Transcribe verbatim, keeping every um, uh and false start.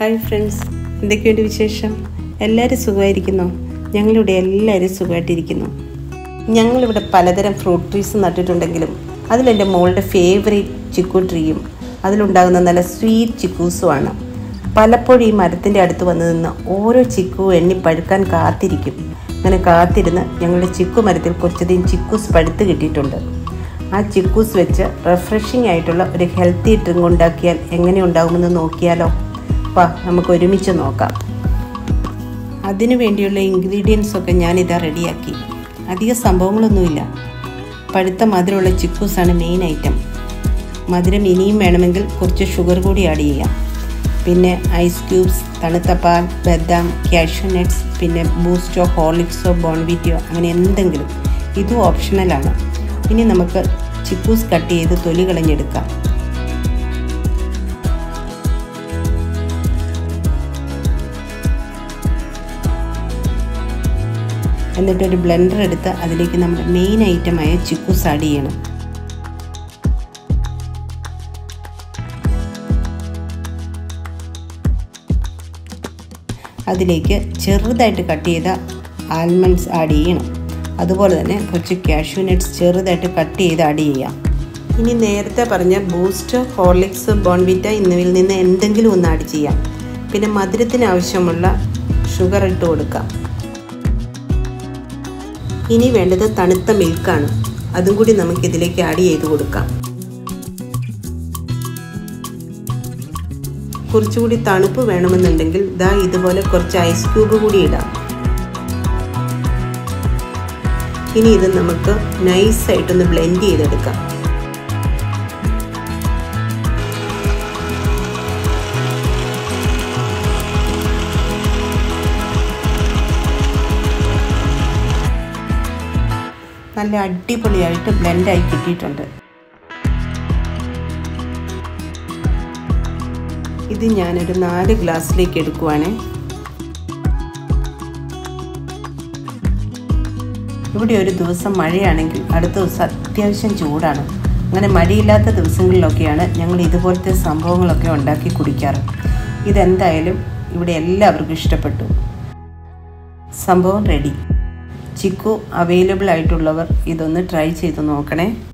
Hi friends, എന്തൊക്കെയുണ്ട് വിശേഷം? എല്ലാവരും സുഖമായിരിക്കുന്നോ? ഞങ്ങളിവിടെ എല്ലാവരും സുഖമായിട്ടിരിക്കുന്നു. ഞങ്ങളിവിടെ പലതരം ഫ്രൂട്ട് ട്രീസ് നട്ടിട്ടുണ്ടെങ്കിലും അതിലെൻ്റെ മോളുടെ ഫേവറേറ്റ് ചിക്കു ട്രീയും അതിലുണ്ടാകുന്ന നല്ല സ്വീറ്റ് ചിക്കൂസുമാണ്. പലപ്പോഴും ഈ മരത്തിൻ്റെ അടുത്ത് വന്നു നിന്ന് ഓരോ ചിക്കു എണ്ണി പഴുക്കാൻ കാത്തിരിക്കും. അങ്ങനെ കാത്തിരുന്ന് ഞങ്ങളുടെ ചിക്കു മരത്തിൽ കുറച്ചധികം ചിക്കൂസ് പഴുത്ത് കിട്ടിയിട്ടുണ്ട്. ആ ചിക്കൂസ് വെച്ച് റിഫ്രഷിംഗ് ആയിട്ടുള്ള ഒരു ഹെൽത്തി ഡ്രിങ്ക് ഉണ്ടാക്കിയാൽ എങ്ങനെ ഉണ്ടാകുമെന്ന് നോക്കിയാലോ? വാ, നമുക്ക് ഒരുമിച്ച് നോക്കാം. അതിനു വേണ്ടിയുള്ള ഇൻഗ്രീഡിയൻസൊക്കെ ഞാനിതാ റെഡിയാക്കി. അധിക സംഭവങ്ങളൊന്നുമില്ല. പഴുത്ത മധുരമുള്ള ചിക്കൂസാണ് മെയിൻ ഐറ്റം. മധുരം ഇനിയും വേണമെങ്കിൽ കുറച്ച് ഷുഗർ കൂടി ആഡ് ചെയ്യാം. പിന്നെ ഐസ് ക്യൂബ്സ്, തണുത്ത പാൽ, ബദാം, കാഷ്യൂ നട്ട്സ്, പിന്നെ ബൂസ്റ്റോ, ഹോർലിക്സോ, ബോൺവിറ്റയോ അങ്ങനെ എന്തെങ്കിലും. ഇതും ഓപ്ഷണലാണ്. ഇനി നമുക്ക് ചിക്കൂസ് കട്ട് ചെയ്ത് തൊലി കളഞ്ഞെടുക്കാം. എന്നിട്ടൊരു ബ്ലെൻഡർ എടുത്ത് അതിലേക്ക് നമ്മുടെ മെയിൻ ഐറ്റമായ ചിക്കൂസ് ആഡ് ചെയ്യണം. അതിലേക്ക് ചെറുതായിട്ട് കട്ട് ചെയ്ത ആൽമണ്ട്സ് ആഡ് ചെയ്യണം. അതുപോലെ തന്നെ കുറച്ച് കാഷ്യൂ നട്ട്സ് ചെറുതായിട്ട് കട്ട് ചെയ്ത് ആഡ് ചെയ്യാം. ഇനി നേരത്തെ പറഞ്ഞ ബൂസ്റ്റ്, ഹോർലിക്സ്, ബോൺവിറ്റ എന്നിവയിൽ നിന്ന് എന്തെങ്കിലും ഒന്ന് ആഡ് ചെയ്യാം. പിന്നെ മധുരത്തിന് ആവശ്യമുള്ള ഷുഗർ ഇട്ട് കൊടുക്കാം. ഇനി വേണ്ടത് തണുത്ത മിൽക്കാണ്. അതും കൂടി നമുക്കിതിലേക്ക് ആഡ് ചെയ്ത് കൊടുക്കാം. കുറച്ചുകൂടി തണുപ്പ് വേണമെന്നുണ്ടെങ്കിൽ ദാ ഇതുപോലെ കുറച്ച് ഐസ് ക്യൂബ് കൂടി ഇടാം. ഇനി ഇത് നമുക്ക് നൈസായിട്ടൊന്ന് ബ്ലെൻഡ് ചെയ്തെടുക്കാം. നല്ല അടിപൊളിയായിട്ട് ബ്ലെൻഡായി കിട്ടിയിട്ടുണ്ട്. ഇത് ഞാനൊരു നാല് ഗ്ലാസ്സിലേക്ക് എടുക്കുവാണേ. ഇവിടെ ഒരു ദിവസം മഴയാണെങ്കിൽ അടുത്ത ദിവസം അത്യാവശ്യം ചൂടാണ്. അങ്ങനെ മഴയില്ലാത്ത ദിവസങ്ങളിലൊക്കെയാണ് ഞങ്ങൾ ഇതുപോലത്തെ സംഭവങ്ങളൊക്കെ ഉണ്ടാക്കി കുടിക്കാറ്. ഇതെന്തായാലും ഇവിടെ എല്ലാവർക്കും ഇഷ്ടപ്പെട്ടു. സംഭവം റെഡി. ചിക്കു അവൈലബിൾ ആയിട്ടുള്ളവർ ഇതൊന്ന് ട്രൈ ചെയ്ത് നോക്കണേ.